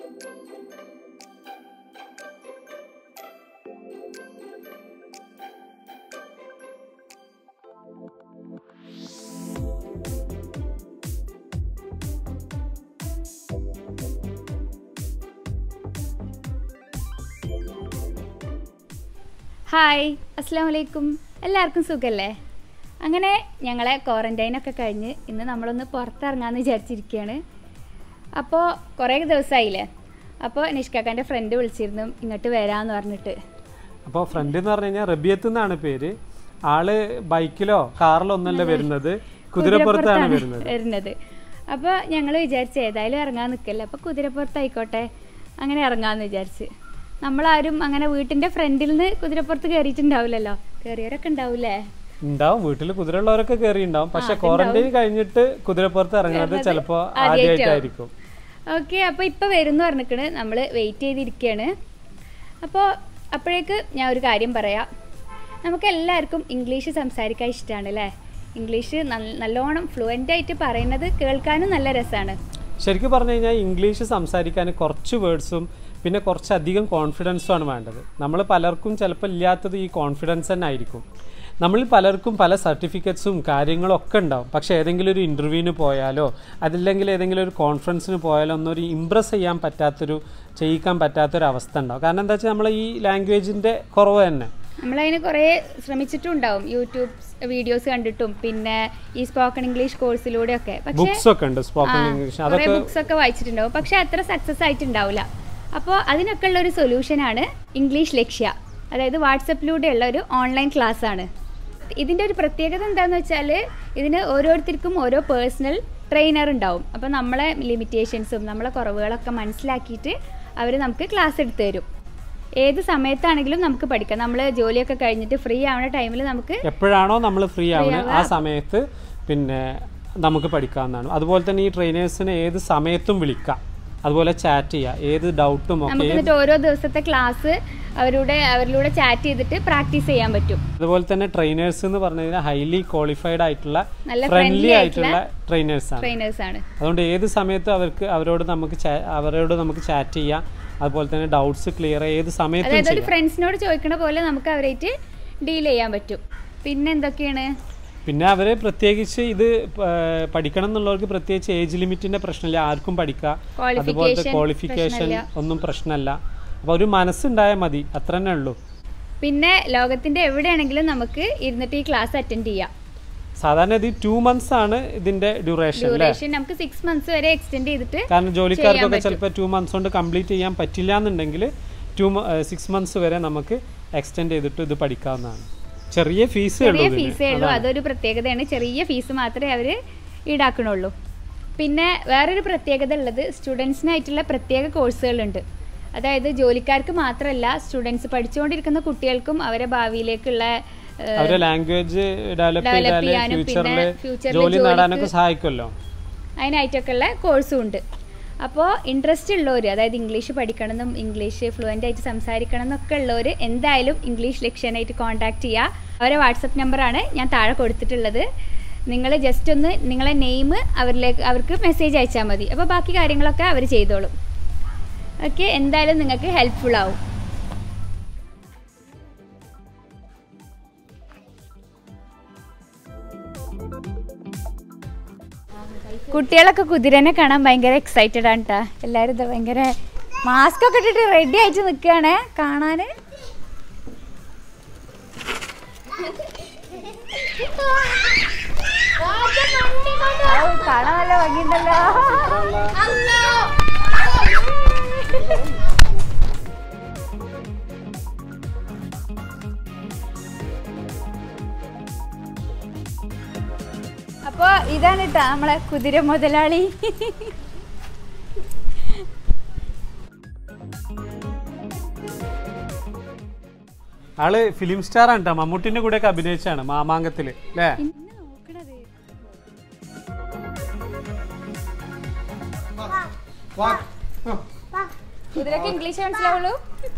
Hi, അസ്സലാമു അലൈക്കും. എല്ലാവർക്കും സുഖമല്ലേ? അങ്ങനെ ഞങ്ങളെ ക്വാറൻറ്റൈനൊക്കെ കഴിഞ്ഞ് ഇന്ന് നമ്മളൊന്ന് പുറത്തിറങ്ങാമെന്ന് വിചാരിച്ചിരിക്കുകയാണ്. അപ്പോൾ കുറേ ദിവസമായില്ലേ, അപ്പോൾ നിഷ്കാക്കാൻ്റെ ഫ്രണ്ട് വിളിച്ചിരുന്നു ഇങ്ങോട്ട് വരാമെന്ന് പറഞ്ഞിട്ട്. അപ്പോൾ ഫ്രണ്ട് എന്ന് പറഞ്ഞു കഴിഞ്ഞാൽ റബിയത്ത് എന്നാണ് പേര്. ആള് ബൈക്കിലോ കാറിലോ ഒന്നല്ല വരുന്നത്, കുതിരപ്പുറത്താണ് വരുന്നത്. അപ്പോൾ ഞങ്ങൾ വിചാരിച്ച് ഏതായാലും ഇറങ്ങാൻ നിൽക്കല്ലേ, അപ്പോൾ കുതിരപ്പുറത്തായിക്കോട്ടെ അങ്ങനെ ഇറങ്ങാമെന്ന് വിചാരിച്ച്. നമ്മളാരും അങ്ങനെ വീട്ടിൻ്റെ ഫ്രണ്ടിൽ നിന്ന് കുതിരപ്പുറത്ത് കയറിയിട്ടുണ്ടാവില്ലല്ലോ. കയറിയവരൊക്കെ ഉണ്ടാവില്ലേ? ഉണ്ടാവും, വീട്ടിൽ കുതിരയുള്ളവരൊക്കെ കയറിയിട്ടുണ്ടാവും. പക്ഷെ ക്വാറന്റൈൻ കഴിഞ്ഞിട്ട് കുതിരപ്പുറത്ത് ഇറങ്ങുന്നത് ചിലപ്പോൾ ആദ്യമായിട്ടായിരിക്കും. ഓക്കെ, അപ്പോൾ ഇപ്പോൾ വരും എന്ന് പറഞ്ഞിട്ട് നമ്മൾ വെയിറ്റ് ചെയ്തിരിക്കുകയാണ്. അപ്പോൾ അപ്പോഴേക്ക് ഞാൻ ഒരു കാര്യം പറയാം. നമുക്ക് എല്ലാവർക്കും ഇംഗ്ലീഷ് സംസാരിക്കാൻ ഇഷ്ടമാണ് അല്ലേ? ഇംഗ്ലീഷ് നല്ലോണം ഫ്ലുവൻ്റായിട്ട് പറയുന്നത് കേൾക്കാനും നല്ല രസമാണ്. ശരിക്കും പറഞ്ഞു കഴിഞ്ഞാൽ ഇംഗ്ലീഷ് സംസാരിക്കാൻ കുറച്ച് വേർഡ്സും പിന്നെ കുറച്ചധികം കോൺഫിഡൻസുമാണ് വേണ്ടത്. നമ്മൾ പലർക്കും ചിലപ്പോൾ ഇല്ലാത്തത് ഈ കോൺഫിഡൻസ് തന്നെ ആയിരിക്കും. നമ്മളിൽ പലർക്കും പല സർട്ടിഫിക്കറ്റ്സും കാര്യങ്ങളും ഒക്കെ ഉണ്ടാവും. പക്ഷേ ഏതെങ്കിലും ഒരു ഇൻ്റർവ്യൂവിന് പോയാലോ അതല്ലെങ്കിൽ ഏതെങ്കിലും ഒരു കോൺഫറൻസിന് പോയാലോ ഒന്നൊരു ഇമ്പ്രസ് ചെയ്യിക്കാൻ പറ്റാത്തൊരു അവസ്ഥ ഉണ്ടാവും. കാരണം എന്താ വെച്ചാൽ നമ്മൾ ഈ ലാംഗ്വേജിൻ്റെ കുറവ് തന്നെ. നമ്മളതിന് കുറേ ശ്രമിച്ചിട്ടുണ്ടാവും, യൂട്യൂബ് വീഡിയോസ് കണ്ടിട്ടും പിന്നെ ഈ സ്പോക്കൺ ഇംഗ്ലീഷ് കോഴ്സിലൂടെയൊക്കെ. ബുക്സ് ഒക്കെ ഉണ്ട്, സ്പോക്കൺ ഇംഗ്ലീഷ് കുറേ ബുക്സ് ഒക്കെ വായിച്ചിട്ടുണ്ടാവും. പക്ഷെ അത്ര സക്സസ് ആയിട്ടുണ്ടാവില്ല. അപ്പോൾ അതിനൊക്കെ ഉള്ളൊരു സൊല്യൂഷനാണ് ഇംഗ്ലീഷ് ലക്ഷ്യ. അതായത് വാട്സപ്പിലൂടെയുള്ള ഒരു ഓൺലൈൻ ക്ലാസ് ആണ്. ഇതിൻ്റെ ഒരു പ്രത്യേകത എന്താണെന്ന് വെച്ചാൽ ഇതിന് ഓരോരുത്തർക്കും ഓരോ പേഴ്സണൽ ട്രെയിനർ ഉണ്ടാവും. അപ്പോൾ നമ്മളെ ലിമിറ്റേഷൻസും നമ്മളെ കുറവുകളൊക്കെ മനസ്സിലാക്കിയിട്ട് അവർ നമുക്ക് ക്ലാസ് എടുത്ത് തരും. ഏത് സമയത്താണെങ്കിലും നമുക്ക് പഠിക്കാം. നമ്മൾ ജോലിയൊക്കെ കഴിഞ്ഞിട്ട് ഫ്രീ ആവുന്ന ടൈമിൽ നമുക്ക് എപ്പോഴാണോ നമ്മൾ ഫ്രീ ആവുന്നത് ആ സമയത്ത് പിന്നെ നമുക്ക് പഠിക്കാവുന്നതാണ്. അതുപോലെ തന്നെ ഈ ട്രെയിനേഴ്സിനെ ഏത് സമയത്തും വിളിക്കാം, അതുപോലെ ചാറ്റ് ചെയ്യാം, ഏത് ഡൗട്ടും നമുക്ക് എന്നിട്ട് ഓരോ ദിവസത്തെ ക്ലാസ് അവരിലൂടെ ചാറ്റ് ചെയ്തിട്ട് പ്രാക്ടീസ് ചെയ്യാൻ പറ്റും. അതുപോലെ തന്നെ ട്രെയിനേഴ്സ് എന്ന് പറഞ്ഞു കഴിഞ്ഞാൽ ഹൈലി ക്വാളിഫൈഡ് ആയിട്ടുള്ള ഫ്രണ്ട്ലി ആയിട്ടുള്ള ട്രെയിനേഴ്സ് ആണ്. അതുകൊണ്ട് ഏത് സമയത്തും അവരോട് നമുക്ക് ചാറ്റ് ചെയ്യാം. അതുപോലെ തന്നെ ഡൗട്ട്സ് ക്ലിയർ ഏത് സമയത്തും ചെയ്യാം. ഒരു ഫ്രണ്ട്സിനോട് ചോദിക്കണ പോലെ നമുക്ക് അവരായിട്ട് ഡീൽ ചെയ്യാൻ പറ്റും. പിന്നെ എന്തൊക്കെയാണ്? പിന്നെ അവരെ പ്രത്യേകിച്ച് ഇത് പഠിക്കണം എന്നുള്ളവർക്ക് പ്രത്യേകിച്ച് ഏജ് ലിമിറ്റിന്റെ പ്രശ്നമില്ല, ആർക്കും പഠിക്കാം. അതുപോലത്തെ ക്വാളിഫിക്കേഷൻ ഒന്നും പ്രശ്നമല്ല. അപ്പോൾ ഒരു മനസ്സുണ്ടായാൽ മതി, അത്ര തന്നെ ഉള്ളൂ. പിന്നെ ലോകത്തിന്റെ എവിടെയാണെങ്കിലും നമുക്ക് ഇരുന്നിട്ട് ഈ ക്ലാസ് അറ്റൻഡ് ചെയ്യാം. സാധാരണ ഇത് 2 months ആണ് ഇതിന്റെ ഡ്യൂറേഷൻ. നമുക്ക് 6 months വരെ എക്സ്റ്റെൻഡ് ചെയ്തിട്ട്, കാരണം ജോലിക്കാർക്കൊക്കെ ചിലപ്പോൾ 2 months കൊണ്ട് കംപ്ലീറ്റ് ചെയ്യാൻ പറ്റില്ല എന്നുണ്ടെങ്കിൽ 6 months വരെ നമുക്ക് എക്സ്റ്റെൻഡ് ചെയ്തിട്ട് ഇത് പഠിക്കാവുന്നതാണ്. ചെറിയ ഫീസേ ഉള്ളൂ, അതൊരു പ്രത്യേകതയാണ്. ചെറിയ ഫീസ് മാത്രമേ അവർ ഈടാക്കണുള്ളൂ. പിന്നെ വേറൊരു പ്രത്യേകത ഉള്ളത് സ്റ്റുഡൻസിനായിട്ടുള്ള പ്രത്യേക കോഴ്സുകളുണ്ട്. അതായത് ജോലിക്കാർക്ക് മാത്രമല്ല, സ്റ്റുഡൻസ് പഠിച്ചുകൊണ്ടിരിക്കുന്ന കുട്ടികൾക്കും അവരെ ഭാവിയിലേക്കുള്ള ലാംഗ്വേജ് ഡെവലപ്പ് ചെയ്യാനും ഫ്യൂച്ചറിൽ ജോലി നേടാനൊക്കെ സഹായിക്കുമല്ലോ, അതിനായിട്ടൊക്കെ ഉള്ള കോഴ്സും ഉണ്ട്. അപ്പോൾ ഇൻട്രസ്റ്റ് ഉള്ളവർ, അതായത് ഇംഗ്ലീഷ് പഠിക്കണമെന്നും ഇംഗ്ലീഷ് ഫ്ലുവൻ്റ് ആയിട്ട് സംസാരിക്കണം എന്നൊക്കെ ഉള്ളവർ എന്തായാലും ഇംഗ്ലീഷ് ലക്ഷ്യനായിട്ട് കോൺടാക്ട് ചെയ്യുക. അവരെ വാട്സപ്പ് നമ്പറാണ് ഞാൻ താഴെ കൊടുത്തിട്ടുള്ളത്. നിങ്ങൾ ജസ്റ്റ് ഒന്ന് നിങ്ങളെ നെയിം അവർക്ക് മെസ്സേജ് അയച്ചാൽ മതി. അപ്പോൾ ബാക്കി കാര്യങ്ങളൊക്കെ അവർ ചെയ്തോളും. ഓക്കെ, എന്തായാലും നിങ്ങൾക്ക് ഹെൽപ്ഫുൾ ആവും. കുട്ടികളൊക്കെ കുതിരനെ കാണാൻ ഭയങ്കര എക്സൈറ്റഡ് ആണ് കേട്ടോ. എല്ലാവരും ഇത് ഭയങ്കര മാസ്ക് ഒക്കെ ഇട്ടിട്ട് റെഡി ആയിട്ട് നിൽക്കുകയാണ് കാണാൻ. കാണാൻ നല്ല ഭംഗിയുണ്ടല്ലോ. അപ്പൊ ഇതാണ് കേട്ടോ നമ്മളെ കുതിര മുതലാളി. ആള് ഫിലിം സ്റ്റാർ ആണ് കേട്ടോ, മമ്മൂട്ടിന്റെ കൂടെ ഒക്കെ അഭിനയിച്ചാണ് മാമാങ്കത്തില് അല്ലേ? കുതിരക്ക് ഇംഗ്ലീഷ് മനസ്സിലാവുള്ളൂ,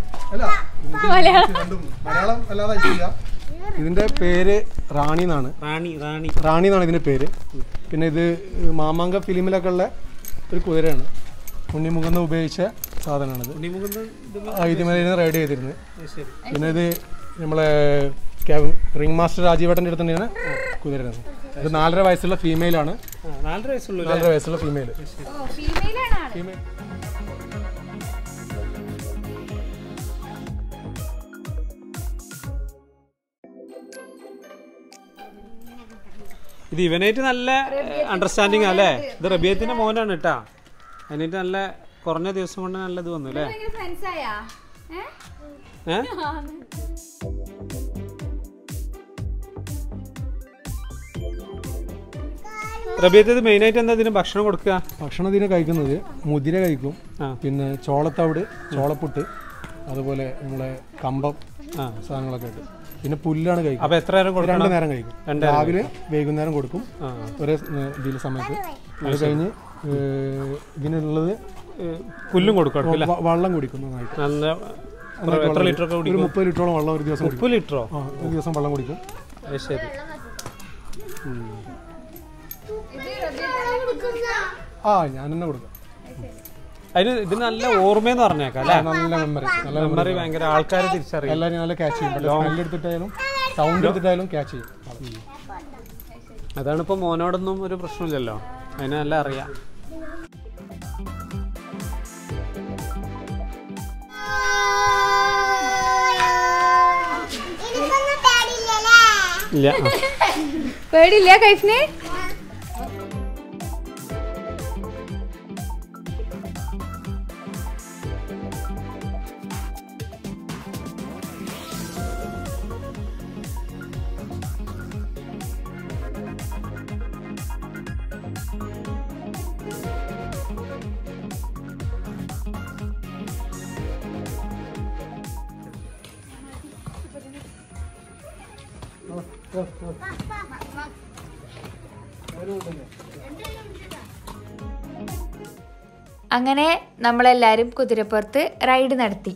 മലയാളം അല്ലാതെ. ഇതിന്റെ പേര് റാണി എന്നാണ്. റാണി എന്നാണ് ഇതിന്റെ പേര്. പിന്നെ ഇത് മാമാങ്ക ഫിലിമിലൊക്കെ ഉള്ള ഒരു കുതിരയാണ്. ഉണ്ണിമുഖന്ന് ഉപയോഗിച്ച സാധനമാണിത്. ഇതുമേലെ റൈഡ് ചെയ്തിരുന്നത്. പിന്നെ ഇത് നമ്മളെ റിംഗ് മാസ്റ്റർ രാജീവേട്ടൻ്റെ അടുത്ത് തന്നെയാണ് കുതിരുന്നത്. ഇത് 4.5 വയസ്സുള്ള ഫീമെയിലാണ്. 4.5 വയസ്സുള്ള ഫീമെയിൽ. ഇത് ഇവനായിട്ട് നല്ല അണ്ടർസ്റ്റാൻഡിങ് അല്ലേ? ഇത് റബിയത്തിന്റെ മോനാണ് കേട്ടാ. അതിനായിട്ട് നല്ല കുറഞ്ഞ ദിവസം കൊണ്ട് നല്ലത് വന്നു അല്ലേ? റബിയത്ത് മെയിൻ ആയിട്ട് എന്താ ഇതിന് ഭക്ഷണം കൊടുക്കുക? ഭക്ഷണം ഇതിന് കഴിക്കുന്നത് മുതിര കഴിക്കും, പിന്നെ ചോളത്തവിട്, ചോളപ്പുട്ട്, അതുപോലെ നമ്മളെ കമ്പം സാധനങ്ങളൊക്കെ ഉണ്ട്. പിന്നെ പുല്ലാണ് കഴിക്കും. അപ്പൊ എത്ര നേരം കൊടുക്കും? 2 നേരം കഴിക്കും. രാവിലെ വൈകുന്നേരം കൊടുക്കും ഒരേ ഇതിൽ സമയത്ത്. അത് കഴിഞ്ഞ് ഇതിനുള്ളത് പുല്ലും കൊടുക്കും, വെള്ളം കുടിക്കും നന്നായിട്ട്. എത്ര ലിറ്റർ? ഒരു 30 ലിറ്ററോളം വെള്ളം ഒരു ദിവസം. 30 ലിറ്ററോ? ഒരു ദിവസം വെള്ളം കുടിക്കും. ശരി. ഞാൻ തന്നെ കൊടുക്കാം. അതിന് ഇതിന് നല്ല ഓർമ്മയെന്ന് പറഞ്ഞേക്കാം അല്ലേ? നല്ല മെമ്മറി. നല്ല മെമ്മറി. ഭയങ്കര ആൾക്കാരെ തിരിച്ചറിയാം. എല്ലാവരും നല്ല ക്യാച്ച് ചെയ്യും. സ്മെല്ല് എടുത്തിട്ടായാലും സൗണ്ട് എടുത്തിട്ടായാലും ക്യാച്ച് ചെയ്യും. അതാണിപ്പോൾ മോനോടൊന്നും ഒരു പ്രശ്നമില്ലല്ലോ, അതിന് നല്ല അറിയാം. ഇല്ല, പേടിയില്ല കൈഫിന്? അങ്ങനെ നമ്മളെല്ലാവരും കുതിരപ്പുറത്ത് റൈഡ് നടത്തി.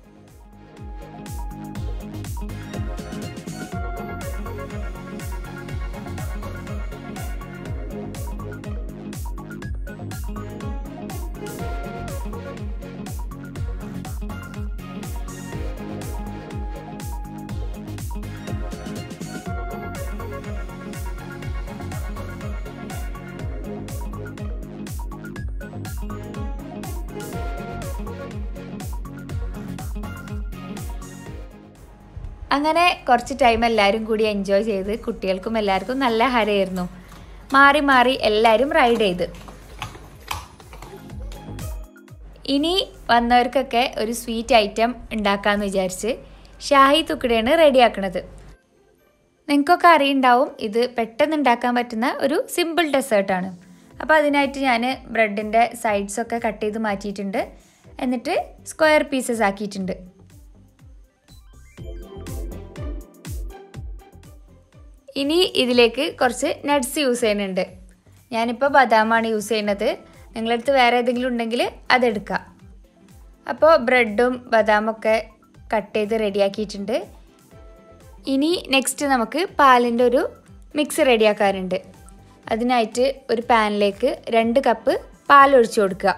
അങ്ങനെ കുറച്ച് ടൈം എല്ലാവരും കൂടി എൻജോയ് ചെയ്ത് കുട്ടികൾക്കും എല്ലാവർക്കും നല്ല ഹരമായിരുന്നു. മാറി മാറി എല്ലാവരും റൈഡ് ചെയ്ത്. ഇനി വന്നവർക്കൊക്കെ ഒരു സ്വീറ്റ് ഐറ്റം ഉണ്ടാക്കാമെന്ന് വിചാരിച്ച് ഷാഹി തുക്കടയാണ് റെഡിയാക്കണത്. നിങ്ങൾക്കൊക്കെ അറിയുണ്ടാവും, ഇത് പെട്ടെന്ന് ഉണ്ടാക്കാൻ പറ്റുന്ന ഒരു സിമ്പിൾ ഡെസേർട്ടാണ്. അപ്പോൾ അതിനായിട്ട് ഞാൻ ബ്രെഡിൻ്റെ സൈഡ്സൊക്കെ കട്ട് ചെയ്ത് മാറ്റിയിട്ടുണ്ട്. എന്നിട്ട് സ്ക്വയർ പീസസ് ആക്കിയിട്ടുണ്ട്. ഇനി ഇതിലേക്ക് കുറച്ച് നട്ട്സ് യൂസ് ചെയ്യുന്നുണ്ട്. ഞാനിപ്പോൾ ബദാമാണ് യൂസ് ചെയ്യുന്നത്. നിങ്ങളടുത്ത് വേറെ ഏതെങ്കിലും ഉണ്ടെങ്കിൽ അതെടുക്കാം. അപ്പോൾ ബ്രെഡും ബദാമൊക്കെ കട്ട് ചെയ്ത് റെഡിയാക്കിയിട്ടുണ്ട്. ഇനി നെക്സ്റ്റ് നമുക്ക് പാലിൻ്റെ ഒരു മിക്സ് റെഡിയാക്കാറുണ്ട്. അതിനായിട്ട് ഒരു പാനിലേക്ക് 2 കപ്പ് പാൽ ഒഴിച്ചു കൊടുക്കുക.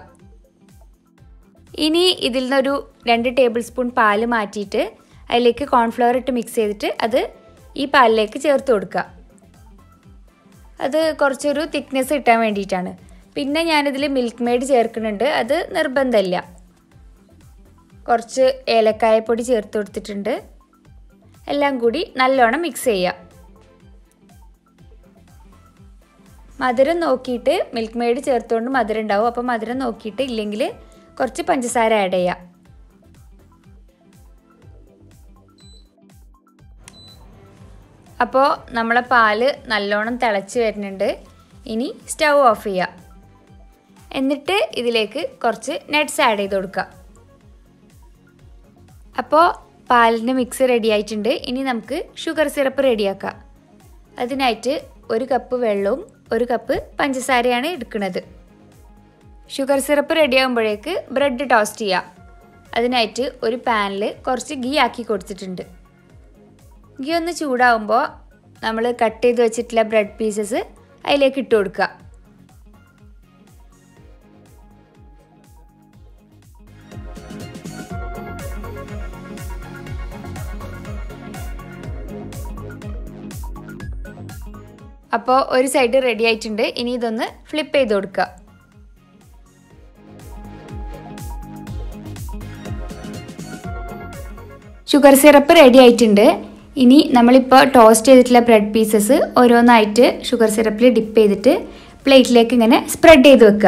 ഇനി ഇതിൽ നിന്നൊരു 2 ടേബിൾ സ്പൂൺ പാല് മാറ്റിയിട്ട് അതിലേക്ക് കോൺഫ്ലവർ ഇട്ട് മിക്സ് ചെയ്തിട്ട് അത് ഈ പാലിലേക്ക് ചേർത്ത് കൊടുക്കുക. അത് കുറച്ചൊരു തിക്നെസ് കിട്ടാൻ വേണ്ടിയിട്ടാണ്. പിന്നെ ഞാനിതിൽ മിൽക്ക് മെയ്ഡ് ചേർക്കുന്നുണ്ട്, അത് നിർബന്ധമില്ല. കുറച്ച് ഏലക്കായപ്പൊടി ചേർത്ത് കൊടുത്തിട്ടുണ്ട്. എല്ലാം കൂടി നല്ലോണം മിക്സ് ചെയ്യുക. മധുരം നോക്കിയിട്ട്, മിൽക്ക് മെയ്ഡ് ചേർത്തുകൊണ്ട് മധുരം ഉണ്ടാവും, അപ്പോൾ മധുരം നോക്കിയിട്ട് ഇല്ലെങ്കിൽ കുറച്ച് പഞ്ചസാര ആഡ് ചെയ്യുക. അപ്പോൾ നമ്മളെ പാല് നല്ലോണം തിളച്ച് വരുന്നുണ്ട്. ഇനി സ്റ്റൗ ഓഫ് ചെയ്യുക. എന്നിട്ട് ഇതിലേക്ക് കുറച്ച് നട്ട്സ് ആഡ് ചെയ്ത് കൊടുക്കുക. അപ്പോൾ പാലിൻ്റെ മിക്സ് റെഡി ആയിട്ടുണ്ട്. ഇനി നമുക്ക് ഷുഗർ സിറപ്പ് റെഡിയാക്കാം. അതിനായിട്ട് 1 കപ്പ് വെള്ളവും 1 കപ്പ് പഞ്ചസാരയാണ് എടുക്കുന്നത്. ഷുഗർ സിറപ്പ് റെഡിയാകുമ്പോഴേക്ക് ബ്രെഡ് ടോസ്റ്റ് ചെയ്യാം. അതിനായിട്ട് ഒരു പാനിൽ കുറച്ച് ഗീ ആക്കി കൊടുത്തിട്ടുണ്ട്. ഗീ ഒന്ന് ചൂടാവുമ്പോൾ നമ്മൾ കട്ട് ചെയ്ത് വെച്ചിട്ടുള്ള ബ്രെഡ് പീസസ് അതിലേക്ക് ഇട്ട് കൊടുക്കുക. അപ്പോൾ ഒരു സൈഡ് റെഡി ആയിട്ടുണ്ട്. ഇനി ഇതൊന്ന് ഫ്ലിപ്പ് ചെയ്ത് കൊടുക്കുക. ഷുഗർ സിറപ്പ് റെഡി ആയിട്ടുണ്ട്. ഇനി നമ്മളിപ്പോൾ ടോസ്റ്റ് ചെയ്തിട്ടുള്ള ബ്രെഡ് പീസസ് ഓരോന്നായിട്ട് ഷുഗർ സിറപ്പിൽ ഡിപ്പ് ചെയ്തിട്ട് പ്ലേറ്റിലേക്ക് ഇങ്ങനെ സ്പ്രെഡ് ചെയ്ത് വെക്കുക.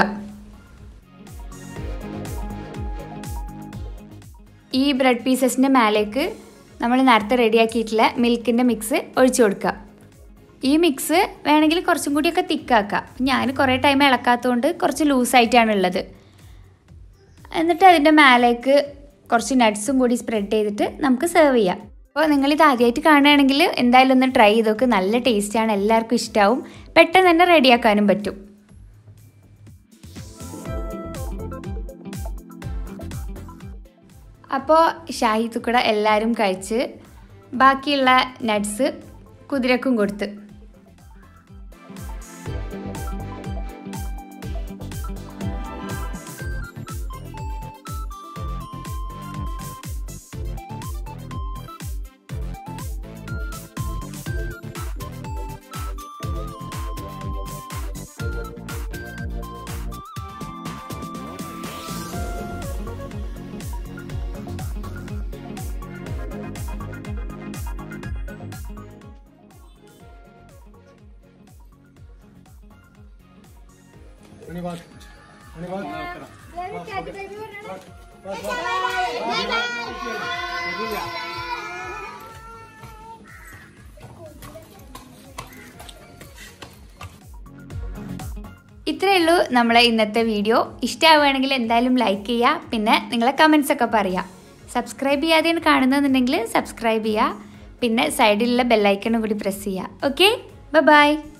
ഈ ബ്രെഡ് പീസസിൻ്റെ മേലേക്ക് നമ്മൾ നേരത്തെ റെഡിയാക്കിയിട്ടുള്ള മിൽക്കിൻ്റെ മിക്സ് ഒഴിച്ചു കൊടുക്കുക. ഈ മിക്സ് വേണമെങ്കിൽ കുറച്ചും കൂടിയൊക്കെ തിക്കാക്കാം. ഞാൻ കുറേ ടൈം ഇളക്കാത്തതുകൊണ്ട് കുറച്ച് ലൂസായിട്ടാണ് ഉള്ളത്. എന്നിട്ട് അതിൻ്റെ മേലേക്ക് കുറച്ച് നട്ട്സും കൂടി സ്പ്രെഡ് ചെയ്തിട്ട് നമുക്ക് സെർവ് ചെയ്യാം. അപ്പോൾ നിങ്ങളിത് ആദ്യമായിട്ട് കാണുകയാണെങ്കിൽ എന്തായാലും ഒന്ന് ട്രൈ ചെയ്ത് നോക്ക്. നല്ല ടേസ്റ്റാണ്, എല്ലാവർക്കും ഇഷ്ടമാവും. പെട്ടെന്ന് തന്നെ റെഡിയാക്കാനും പറ്റും. അപ്പോൾ ഷാഹി തുക്കട എല്ലാവരും കഴിച്ച് ബാക്കിയുള്ള നട്ട്സ് കുതിരക്കും കൊടുത്ത്. ഇത്രയേ ഉള്ളൂ നമ്മളെ ഇന്നത്തെ വീഡിയോ. ഇഷ്ടമാവുകയാണെങ്കിൽ എന്തായാലും ലൈക്ക് ചെയ്യുക. പിന്നെ നിങ്ങളെ കമൻസ് ഒക്കെ പറയുക. സബ്സ്ക്രൈബ് ചെയ്യാതെയാണ് കാണുന്നതെന്നുണ്ടെങ്കിൽ സബ്സ്ക്രൈബ് ചെയ്യുക. പിന്നെ സൈഡിലുള്ള ബെല്ലൈക്കണും കൂടി പ്രസ് ചെയ്യുക. Okay, by.